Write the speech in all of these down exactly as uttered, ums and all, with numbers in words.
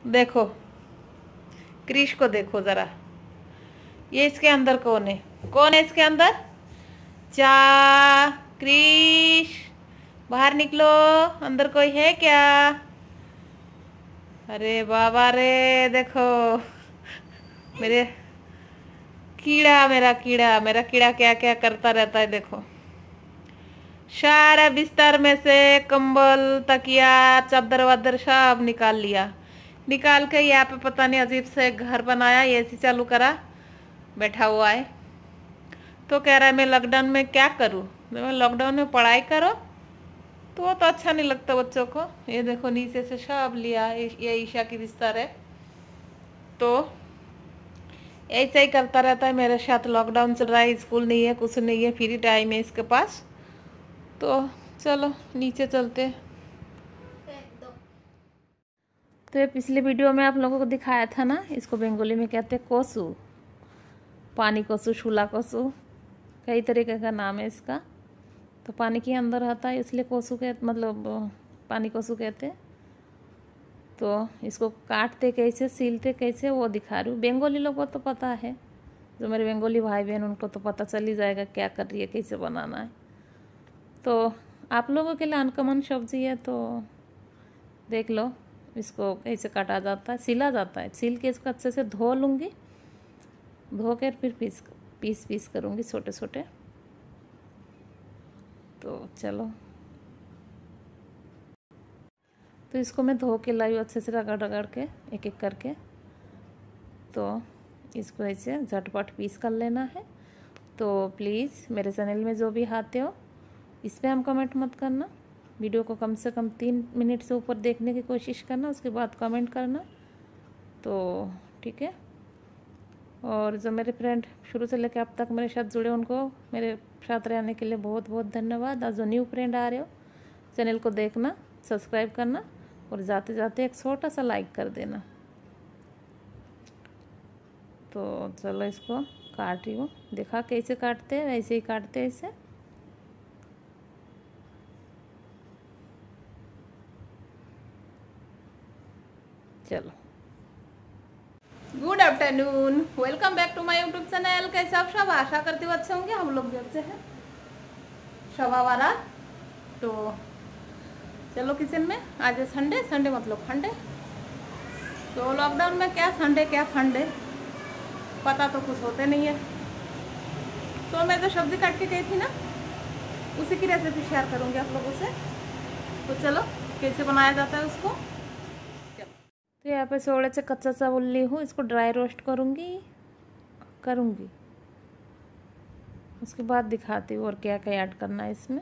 देखो क्रिश को देखो जरा, ये इसके अंदर कौन है? कौन है इसके अंदर? चा क्रिश बाहर निकलो, अंदर कोई है क्या? अरे बाबा रे, देखो मेरे कीड़ा, मेरा कीड़ा मेरा कीड़ा क्या क्या करता रहता है। देखो सारा बिस्तर में से कंबल तकिया चादर वादर सब निकाल लिया। निकाल के यहाँ पे पता नहीं अजीब से घर बनाया, एसी चालू करा, बैठा हुआ है। तो कह रहा है मैं लॉकडाउन में क्या करूँ? मैं लॉकडाउन में पढ़ाई करो, तो वो तो अच्छा नहीं लगता बच्चों को। ये देखो नीचे से सब लिया, ये ईशा की बिस्तर है। तो ऐसा ही करता रहता है मेरे साथ। लॉकडाउन चल रहा है, स्कूल नहीं है, कुछ नहीं है, फ्री टाइम है इसके पास। तो चलो नीचे चलते। तो ये पिछले वीडियो में आप लोगों को दिखाया था ना, इसको बंगाली में कहते हैं कोसू, पानी कोसू, शूला कोसू, कई तरीके का नाम है इसका। तो पानी के अंदर रहता है इसलिए कोसू के मतलब पानी कोसू कहते हैं। तो इसको काटते कैसे, सीलते कैसे, वो दिखा रही हूँ। बंगाली लोगों को तो पता है, जो मेरे बंगाली भाई बहन उनको तो पता चल ही जाएगा क्या कर रही है, कैसे बनाना है। तो आप लोगों के लिए अनकॉमन सब्जी है, तो देख लो इसको कैसे काटा जाता है, सिला जाता है। सील के इसको अच्छे से धो लूँगी, धो कर फिर पीस पीस पीस करूँगी छोटे छोटे। तो चलो, तो इसको मैं धो के लाई अच्छे से रगड़ रगड़ के एक एक करके। तो इसको ऐसे झटपट पीस कर लेना है। तो प्लीज़ मेरे चैनल में जो भी आते हो इस पर हम कमेंट मत करना, वीडियो को कम से कम तीन मिनट से ऊपर देखने की कोशिश करना, उसके बाद कमेंट करना। तो ठीक है। और जो मेरे फ्रेंड शुरू से लेकर अब तक मेरे साथ जुड़े, उनको मेरे साथ रहने के लिए बहुत बहुत धन्यवाद। और जो न्यू फ्रेंड आ रहे हो, चैनल को देखना, सब्सक्राइब करना और जाते जाते एक छोटा सा लाइक कर देना। तो चलो इसको काट रही हूँ, देखा कैसे काटते हैं, वैसे ही काटते हैं इसे। चलो, good afternoon, welcome back to my YouTube channel. कैसे आप सब? आशा करते हो अच्छे होंगे, हम लोग भी अच्छे हैं शवावारा। तो चलो किचन में। आज है संडे, संडे मतलब फंडे। तो लॉकडाउन में क्या संडे क्या फंडे पता तो कुछ होते नहीं है। तो मैं जो सब्जी काट के गई थी ना, उसी की रेसिपी शेयर करूँगी आप लोगों से। तो चलो कैसे बनाया जाता है उसको। तो यहाँ पे थोड़े से कच्चा चावल ली हूँ, इसको ड्राई रोस्ट करूँगी करूँगी उसके बाद दिखाती हूँ और क्या क्या ऐड करना है इसमें।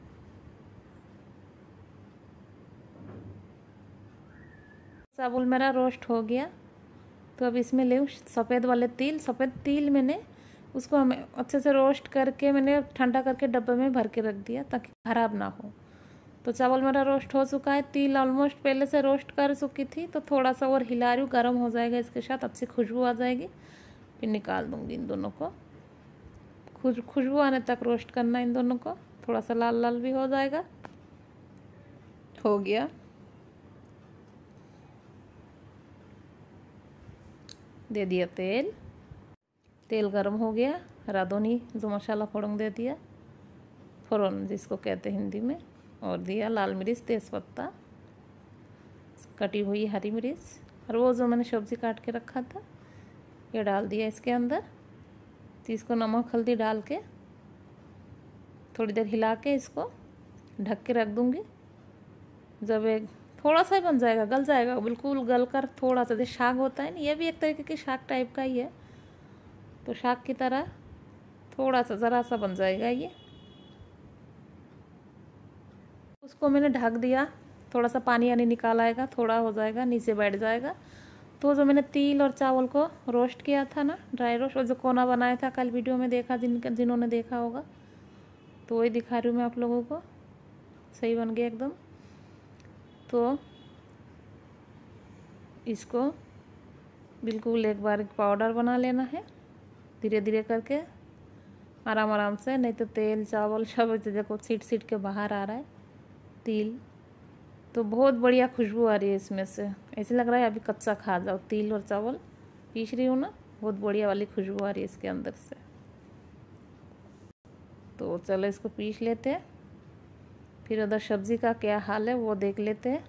चावल मेरा रोस्ट हो गया, तो अब इसमें ले सफ़ेद वाले तिल। सफ़ेद तिल मैंने उसको हमें अच्छे से रोस्ट करके मैंने ठंडा करके डब्बे में भर के रख दिया ताकि ख़राब ना हो। तो चावल मेरा रोस्ट हो चुका है, तिल ऑलमोस्ट पहले से रोस्ट कर चुकी थी। तो थोड़ा सा और हिला रही हूँ, गर्म हो जाएगा इसके साथ, अच्छी खुशबू आ जाएगी। फिर निकाल दूँगी इन दोनों को। खुश खुशबू आने तक रोस्ट करना इन दोनों को, थोड़ा सा लाल लाल भी हो जाएगा। हो गया। दे दिया तेल, तेल गरम हो गया। राधोनी जो मसाला फोड़न दे दिया, फोरन जिसको कहते हैं हिंदी में। और दिया लाल मिर्च, तेज़पत्ता, कटी हुई हरी मिर्च, और वो जो मैंने सब्ज़ी काट के रखा था ये डाल दिया इसके अंदर। तो इसको नमक हल्दी डाल के थोड़ी देर हिला के इसको ढक के रख दूँगी। जब एक थोड़ा सा ही बन जाएगा, गल जाएगा, बिल्कुल गल कर थोड़ा सा, जैसे साग होता है ना, ये भी एक तरीके की साग टाइप का ही है। तो साग की तरह थोड़ा सा ज़रा सा बन जाएगा ये। उसको मैंने ढक दिया, थोड़ा सा पानी यानी निकाल आएगा, थोड़ा हो जाएगा, नीचे बैठ जाएगा। तो जो मैंने तिल और चावल को रोस्ट किया था ना, ड्राई रोस्ट, और जो कोना बनाया था कल वीडियो में देखा, जिन जिन्होंने देखा होगा, तो वही दिखा रही हूँ मैं आप लोगों को। सही बन गया एकदम। तो इसको बिल्कुल एक बार पाउडर बना लेना है, धीरे धीरे करके, आराम आराम से, नहीं तो तेल चावल सब देखो सीट सीट के बाहर आ रहा है। तिल तो बहुत बढ़िया खुशबू आ रही है इसमें से, ऐसे लग रहा है अभी कच्चा खा जाओ। तिल और चावल पीस रही हूँ ना, बहुत बढ़िया वाली खुशबू आ रही है इसके अंदर से। तो चलो इसको पीस लेते हैं, फिर उधर सब्जी का क्या हाल है वो देख लेते हैं।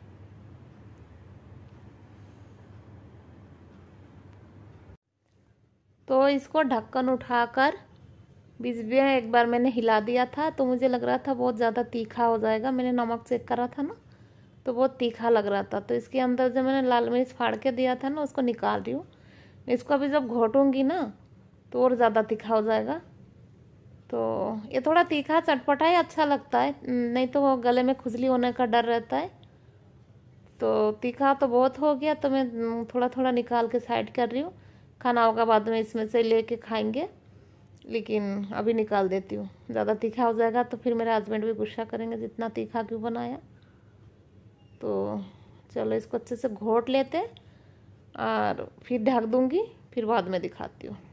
तो इसको ढक्कन उठाकर बीच में एक बार मैंने हिला दिया था, तो मुझे लग रहा था बहुत ज़्यादा तीखा हो जाएगा। मैंने नमक चेक करा था ना, तो बहुत तीखा लग रहा था। तो इसके अंदर जो मैंने लाल मिर्च फाड़ के दिया था ना, उसको निकाल रही हूँ। इसको अभी जब घोटूंगी ना तो और ज़्यादा तीखा हो जाएगा। तो ये थोड़ा तीखा चटपटा ही अच्छा लगता है, नहीं तो वो गले में खुजली होने का डर रहता है। तो तीखा तो बहुत हो गया, तो मैं थोड़ा थोड़ा निकाल के साइड कर रही हूँ। खाना होगा बाद में इसमें से लेके खाएंगे, लेकिन अभी निकाल देती हूँ। ज़्यादा तीखा हो जाएगा तो फिर मेरे हस्बैंड भी गुस्सा करेंगे, जितना तीखा क्यों बनाया। तो चलो इसको अच्छे से घोट लेते और फिर ढक दूँगी, फिर बाद में दिखाती हूँ।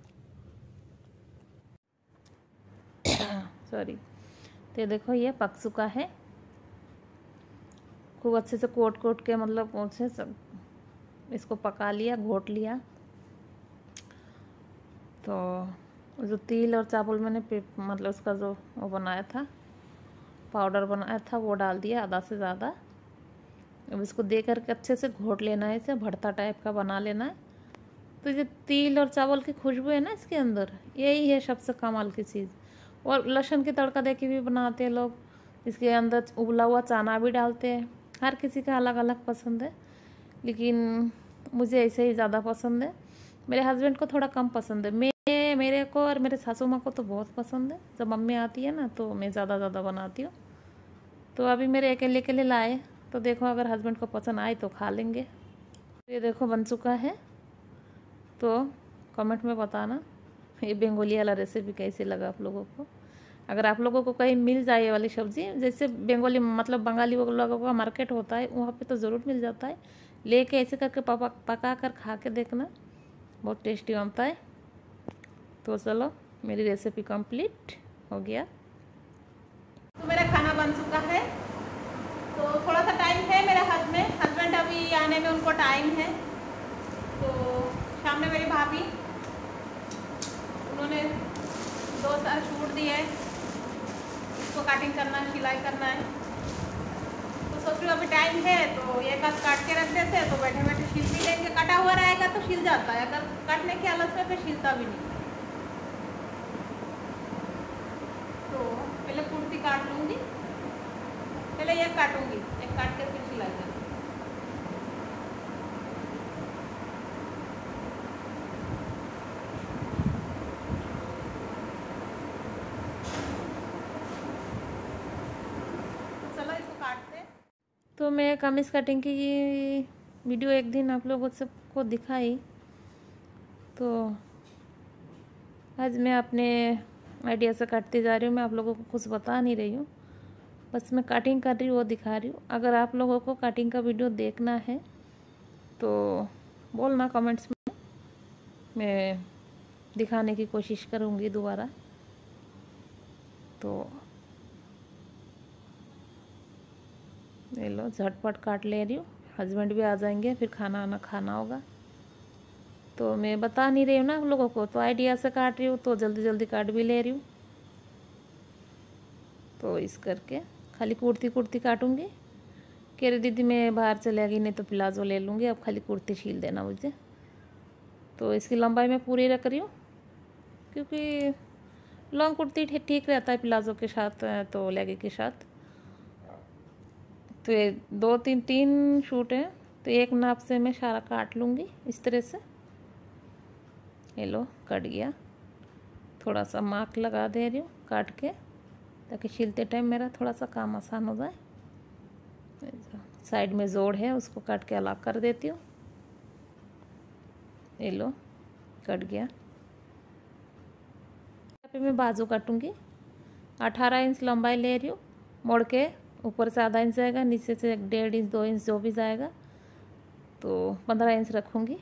सॉरी। तो देखो ये पक चुका है, खूब अच्छे से कोट कोट के, मतलब अच्छे सब इसको पका लिया, घोट लिया। तो जो तिल और चावल मैंने मतलब उसका जो वो बनाया था, पाउडर बनाया था, वो डाल दिया आधा से ज़्यादा। अब इसको दे करके अच्छे से घोट लेना है, इसे भरता टाइप का बना लेना है। तो ये तिल और चावल की खुशबू है ना इसके अंदर, यही है सबसे कमाल की चीज़। और लहसुन की तड़का दे के भी बनाते हैं लोग, इसके अंदर उबला हुआ चना भी डालते हैं। हर किसी का अलग अलग पसंद है, लेकिन मुझे ऐसे ही ज़्यादा पसंद है। मेरे हस्बैंड को थोड़ा कम पसंद है, मैं मेरे को और मेरे सासू माँ को तो बहुत पसंद है। जब मम्मी आती है ना तो मैं ज़्यादा ज़्यादा बनाती हूँ। तो अभी मेरे अकेले के लिए लाए, तो देखो अगर हस्बैंड को पसंद आए तो खा लेंगे। ये देखो बन चुका है, तो कमेंट में बताना ये बंगाली वाला रेसिपी कैसे लगा आप लोगों को। अगर आप लोगों को कहीं मिल जाए ये वाली सब्ज़ी, जैसे बंगाली मतलब बंगाली लोगों का मार्केट होता है, वहाँ पे तो ज़रूर मिल जाता है। लेके ऐसे करके पका पका कर खा के देखना, बहुत टेस्टी बनता है। तो चलो मेरी रेसिपी कंप्लीट हो गया। तो मेरा खाना बन चुका है। तो थोड़ा सा टाइम है मेरे हाथ में, हस्बैंड अभी आने में उनको टाइम है। तो सामने मेरी भाभी, उन्होंने दो चार सूट दिए, इसको कटिंग करना है, सिलाई करना है। तो सोच रही हूँ अभी टाइम है तो एक आध काट के रख देते हैं, तो बैठे बैठे सिल भी लेंगे। कटा हुआ रहेगा तो सिल जाता है, अगर काटने के आलस में फिर सिलता भी नहीं। तो पहले कुर्ती काट लूँगी, पहले एक काटूंगी, एक काट के फिर सिलाई करूँगी। चलो इसको काटते हैं। तो मैं कमीज कटिंग की वीडियो एक दिन आप लोगों सबको दिखाई, तो आज मैं अपने आइडिया से काटती जा रही हूँ। मैं आप लोगों को कुछ बता नहीं रही हूँ, बस मैं कटिंग कर रही हूँ वो दिखा रही हूँ। अगर आप लोगों को कटिंग का वीडियो देखना है तो बोलना कमेंट्स में, मैं दिखाने की कोशिश करूँगी दोबारा। तो ले लो, झटपट काट ले रही हूँ, हस्बैंड भी आ जाएंगे, फिर खाना वाना खाना होगा। तो मैं बता नहीं रही हूँ ना आप लोगों को, तो आइडिया से काट रही हूँ, तो जल्दी जल्दी काट भी ले रही हूँ। तो इस करके खाली कुर्ती कुर्ती काटूंगी। कह रही दीदी मैं बाहर चले गई, नहीं तो प्लाजो ले लूँगी, अब खाली कुर्ती सील देना मुझे। तो इसकी लंबाई मैं पूरी रख रही हूँ, क्योंकि लॉन्ग कुर्ती ठीक रहता है प्लाजो के साथ, तो लेगी के साथ। तो ये दो तीन तीन शूट हैं, तो एक नाप से मैं सारा काट लूँगी इस तरह से। ये लो कट गया, थोड़ा सा मार्क लगा दे रही हूँ काट के, ताकि सिलते टाइम मेरा थोड़ा सा काम आसान हो जाए। साइड में जोड़ है उसको काट के अलग कर देती हूँ। ये लो कट गया। यहाँ पे मैं बाजू काटूंगी। अठारह इंच लंबाई ले रही हूँ, मोड़ के ऊपर से आधा इंच जाएगा, नीचे से एक डेढ़ इंच दो इंच जो भी जाएगा, तो पंद्रह इंच रखूँगी।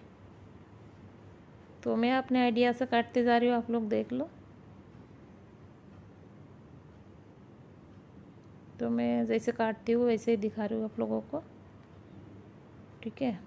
तो मैं अपने आइडिया से काटते जा रही हूँ, आप लोग देख लो। तो मैं जैसे काटती हूँ वैसे ही दिखा रही हूँ आप लोगों को, ठीक है।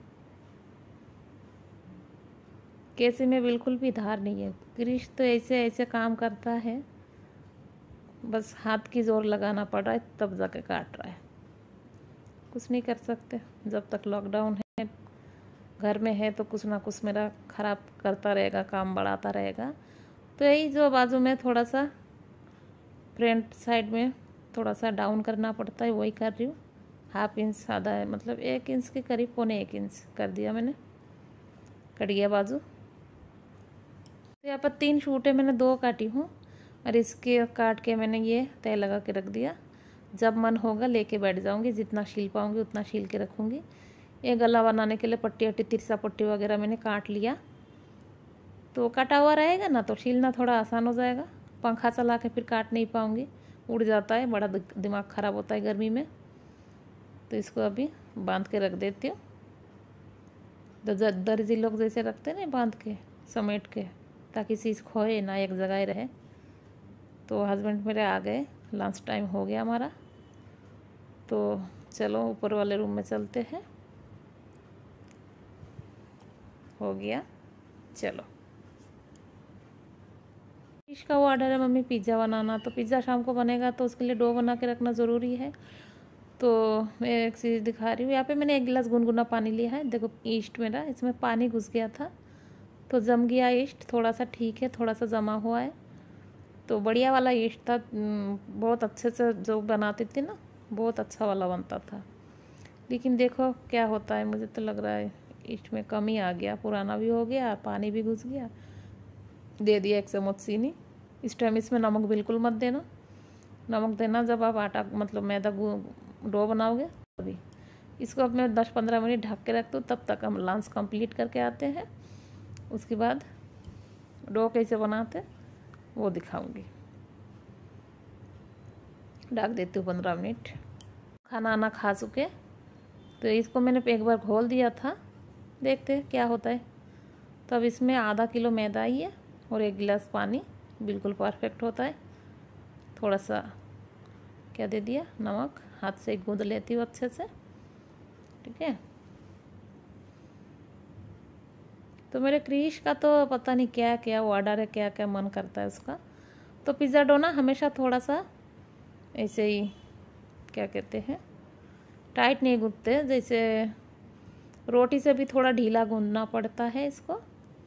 कैसे में बिल्कुल भी धार नहीं है। क्रिश तो ऐसे ऐसे काम करता है, बस हाथ की जोर लगाना पड़ रहा है तब जाके काट रहा है। कुछ नहीं कर सकते, जब तक लॉकडाउन है घर में है तो कुछ ना कुछ मेरा ख़राब करता रहेगा, काम बढ़ाता रहेगा। तो यही जो बाजू में थोड़ा सा फ्रंट साइड में थोड़ा सा डाउन करना पड़ता है वही कर रही हूँ। हाफ इंच आधा है, मतलब एक इंच के करीब पौने एक इंच कर दिया मैंने, कट गया बाजू। तो यहाँ पर तीन शूटें मैंने दो काटी हूँ और इसके काट के मैंने ये तय लगा के रख दिया। जब मन होगा लेके बैठ जाऊँगी, जितना सील पाऊँगी उतना सील के रखूँगी। ये गला बनाने के लिए पट्टी वट्टी तिरसा पट्टी वगैरह मैंने काट लिया, तो कटा हुआ रहेगा ना तो सीलना थोड़ा आसान हो जाएगा। पंखा चला के फिर काट नहीं पाऊँगी, उड़ जाता है, बड़ा दिमाग ख़राब होता है गर्मी में। तो इसको अभी बांध के रख देती हूँ। तो दर्जी लोग जैसे रखते हैं ना, बांध के समेट के, ताकि चीज़ खोए ना, एक जगह रहे। तो हस्बैंड मेरे आ गए, लंच टाइम हो गया हमारा, तो चलो ऊपर वाले रूम में चलते हैं। हो गया, चलो। इसका वो ऑर्डर है मम्मी पिज़्ज़ा बनाना, तो पिज़्ज़ा शाम को बनेगा तो उसके लिए डो बना के रखना ज़रूरी है। तो मैं एक चीज़ दिखा रही हूँ, यहाँ पे मैंने एक गिलास गुनगुना पानी लिया है। देखो ईस्ट मेरा इसमें पानी घुस गया था तो जम गया ईस्ट, थोड़ा सा ठीक है, थोड़ा सा जमा हुआ है। तो बढ़िया वाला ईस्ट था, बहुत अच्छे से जो बनाती थी ना, बहुत अच्छा वाला बनता था। लेकिन देखो क्या होता है, मुझे तो लग रहा है ईस्ट में कमी आ गया, पुराना भी हो गया, पानी भी घुस गया। दे दिया एक चम्मच चीनी। इस टाइम इसमें नमक बिल्कुल मत देना, नमक देना जब आप आटा मतलब मैदा डो बनाओगे तभी। इसको अब मैं दस पंद्रह मिनट ढक के रखती हूँ, तब तक हम लंच कंप्लीट करके आते हैं। उसके बाद डो कैसे बनाते वो दिखाऊंगी। ढक देती हूँ पंद्रह मिनट। खाना आना खा चुके, तो इसको मैंने एक बार घोल दिया था, देखते हैं क्या होता है। तो अब इसमें आधा किलो मैदा ही है और एक गिलास पानी, बिल्कुल परफेक्ट होता है। थोड़ा सा क्या दे दिया, नमक, हाथ से गूंद लेती हूँ अच्छे से, ठीक है। तो मेरे क्रिश का तो पता नहीं क्या क्या ऑर्डर है, क्या क्या मन करता है उसका। तो पिज़्ज़ा डो ना हमेशा थोड़ा सा ऐसे ही क्या कहते हैं, टाइट नहीं गूंथते, जैसे रोटी से भी थोड़ा ढीला गूंदना पड़ता है इसको।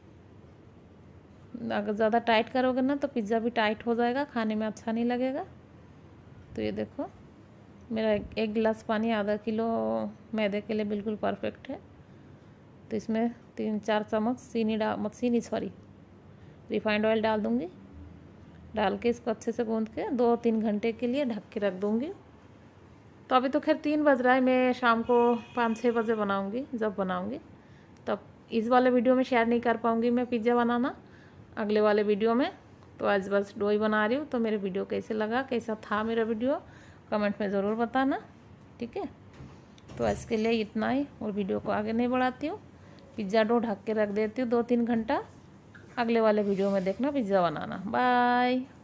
अगर ज़्यादा टाइट करोगे ना तो पिज़्ज़ा भी टाइट हो जाएगा, खाने में अच्छा नहीं लगेगा। तो ये देखो मेरा एक गिलास पानी आधा किलो मैदे के लिए बिल्कुल परफेक्ट है। तो इसमें तीन चार चम्मच चीनी डाल मत चीनी सॉरी रिफाइंड ऑयल डाल दूँगी। डाल के इसको अच्छे से गूंद के दो तीन घंटे के लिए ढक के रख दूँगी। तो अभी तो खैर तीन बज रहा है, मैं शाम को पाँच छः बजे बनाऊँगी, जब बनाऊँगी तब। इस वाले वीडियो में शेयर नहीं कर पाऊँगी मैं पिज़्ज़ा बनाना, अगले वाले वीडियो में। तो आज बस डो ही बना रही हूँ। तो मेरे वीडियो कैसे लगा, कैसा था मेरा वीडियो, कमेंट में ज़रूर बताना, ठीक है। तो आज के लिए इतना ही, और वीडियो को आगे नहीं बढ़ाती हूँ। पिज़्ज़ा डो ढक के रख देती हूँ दो तीन घंटा। अगले वाले वीडियो में देखना पिज़्ज़ा बनाना। बाय।